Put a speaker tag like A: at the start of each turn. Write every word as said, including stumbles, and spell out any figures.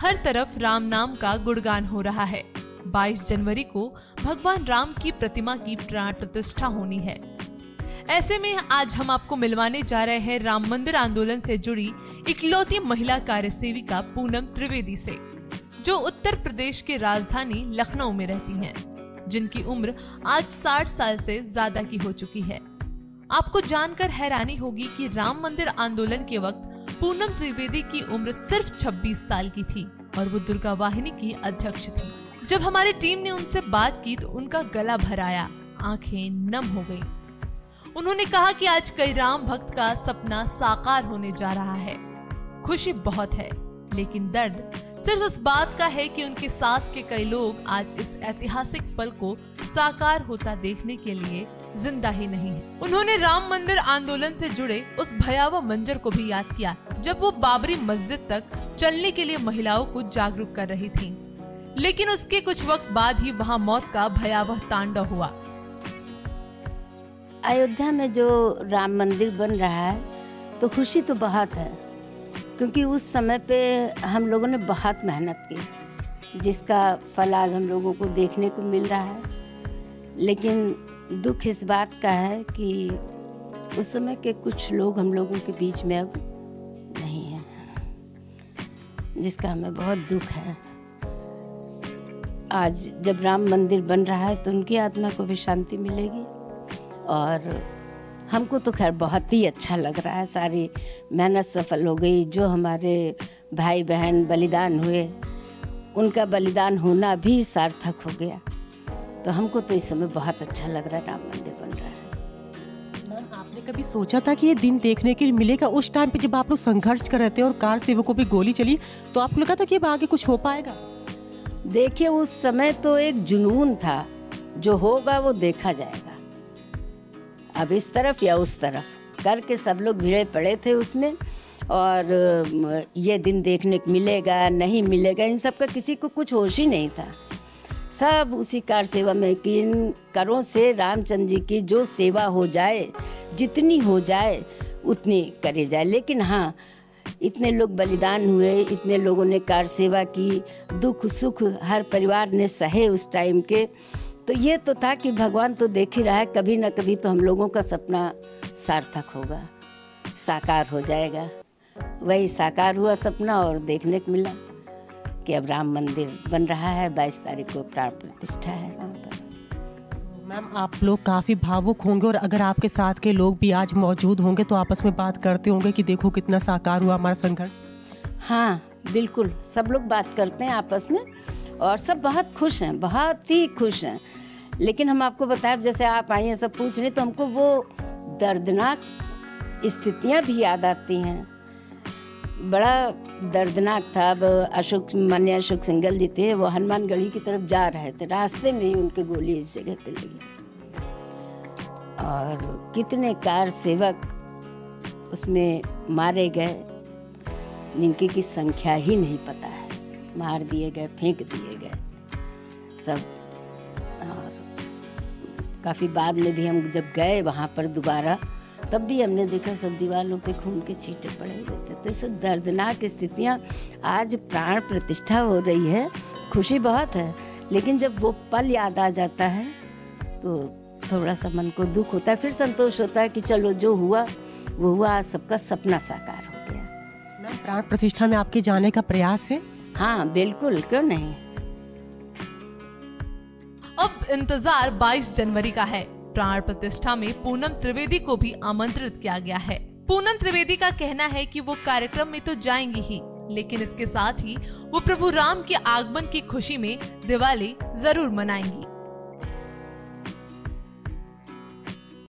A: हर तरफ राम नाम का गुणगान हो रहा है। बाईस जनवरी को भगवान राम की प्रतिमा की प्राण प्रतिष्ठा होनी है। ऐसे में आज हम आपको मिलवाने जा रहे हैं राम मंदिर आंदोलन से जुड़ी इकलौती महिला कार्य सेविका पूनम त्रिवेदी से, जो उत्तर प्रदेश के राजधानी लखनऊ में रहती हैं, जिनकी उम्र आज साठ साल से ज्यादा की हो चुकी है। आपको जानकर हैरानी होगी कि राम मंदिर आंदोलन के वक्त पूनम त्रिवेदी की उम्र सिर्फ छब्बीस साल की थी और वो दुर्गा वाहिनी की अध्यक्ष थी। जब हमारी टीम ने उनसे बात की तो उनका गला भर आया, आंखें नम हो गई। उन्होंने कहा कि आज कई राम भक्त का सपना साकार होने जा रहा है। खुशी बहुत है, लेकिन दर्द सिर्फ इस बात का है कि उनके साथ के कई लोग आज इस ऐतिहासिक पल को साकार होता देखने के लिए जिंदा ही नहीं है। उन्होंने राम मंदिर आंदोलन से जुड़े उस भयावह मंजर को भी याद किया जब वो बाबरी मस्जिद तक चलने के लिए महिलाओं को जागरूक कर रही थीं। लेकिन उसके कुछ वक्त बाद ही वहां मौत का भयावह तांडव हुआ।
B: अयोध्या में जो राम मंदिर बन रहा है तो खुशी तो बहुत है, क्योंकि उस समय पे हम लोगों ने बहुत मेहनत की, जिसका फल आज हम लोगों को देखने को मिल रहा है। लेकिन दुख इस बात का है कि उस समय के कुछ लोग हम लोगों के बीच में अब नहीं हैं, जिसका हमें बहुत दुख है। आज जब राम मंदिर बन रहा है तो उनकी आत्मा को भी शांति मिलेगी और हमको तो खैर बहुत ही अच्छा लग रहा है। सारी मेहनत सफल हो गई। जो हमारे भाई बहन बलिदान हुए, उनका बलिदान होना भी सार्थक हो गया। तो हमको तो इस समय बहुत अच्छा लग रहा है, राम मंदिर बन रहा है।
C: मैम, आपने कभी सोचा था कि ये दिन देखने के लिए मिलेगा? उस टाइम पे जब आप लोग संघर्ष कर रहे थे और कार सेवकों पे गोली चली, तो आपको लगा था कि अब आगे कुछ हो पाएगा?
B: देखिए, उस समय तो एक जुनून था, जो होगा वो देखा जाएगा। अब इस तरफ या उस तरफ करके सब लोग भिड़े पड़े थे उसमें, और ये दिन देखने को मिलेगा नहीं मिलेगा इन सब का किसी को कुछ होश ही नहीं था। सब उसी कार सेवा में कि इन करों से रामचंद्र जी की जो सेवा हो जाए, जितनी हो जाए उतनी करे जाए। लेकिन हाँ, इतने लोग बलिदान हुए, इतने लोगों ने कार सेवा की, दुख सुख हर परिवार ने सहे उस टाइम के। तो ये तो था कि भगवान तो देख ही रहा है, कभी ना कभी तो हम लोगों का सपना सार्थक होगा, साकार हो जाएगा। वही साकार हुआ सपना और देखने को मिला कि अब राम मंदिर बन रहा है। बाईस तारीख को प्राण प्रतिष्ठा है वहाँ पर।
C: मैम, आप लोग काफ़ी भावुक होंगे और अगर आपके साथ के लोग भी आज मौजूद होंगे तो आपस में बात करते होंगे कि देखो कितना साकार हुआ हमारा संघर्ष।
B: हाँ बिल्कुल, सब लोग बात करते हैं आपस में और सब बहुत खुश हैं, बहुत ही खुश हैं। लेकिन हम आपको बताएं, जैसे आप आई हैं सब पूछ रहे, तो हमको वो दर्दनाक स्थितियां भी याद आती हैं। बड़ा दर्दनाक था। अब अशोक मान्य अशोक सिंघल जी थे, वो हनुमानगढ़ी की तरफ जा रहे थे, रास्ते में ही उनके गोली इस जगह पे लगी और कितने कार सेवक उसमें मारे गए, जिनकी की संख्या ही नहीं पता है। मार दिए गए, फेंक दिए गए सब। और काफ़ी बाद में भी हम जब गए वहाँ पर दोबारा, तब भी हमने देखा सब दीवारों पे खून के छींटे पड़े हुए थे। तो ये सब दर्दनाक स्थितियाँ। आज प्राण प्रतिष्ठा हो रही है, खुशी बहुत है, लेकिन जब वो पल याद आ जाता है तो थोड़ा सा मन को दुख होता है। फिर संतोष होता है कि चलो जो हुआ वो हुआ, सबका सपना साकार हो गया।
C: मैम, प्राण प्रतिष्ठा में आपके जाने का प्रयास है?
B: हाँ बिल्कुल, क्यों नहीं।
A: अब इंतजार बाईस जनवरी का है। प्राण प्रतिष्ठा में पूनम त्रिवेदी को भी आमंत्रित किया गया है। पूनम त्रिवेदी का कहना है कि वो कार्यक्रम में तो जाएंगी ही, लेकिन इसके साथ ही वो प्रभु राम के आगमन की खुशी में दिवाली जरूर मनाएंगी।